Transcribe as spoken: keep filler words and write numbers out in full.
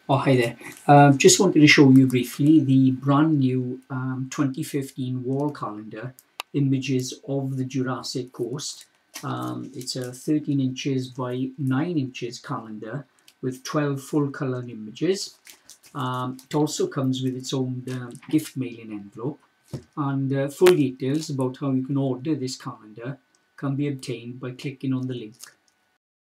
Oh, hi there. Um, just wanted to show you briefly the brand new um, twenty fifteen wall calendar images of the Jurassic coast. Um, it's a thirteen inches by nine inches calendar with twelve full colour images. Um, it also comes with its own um, gift mailing envelope, and uh, full details about how you can order this calendar can be obtained by clicking on the link.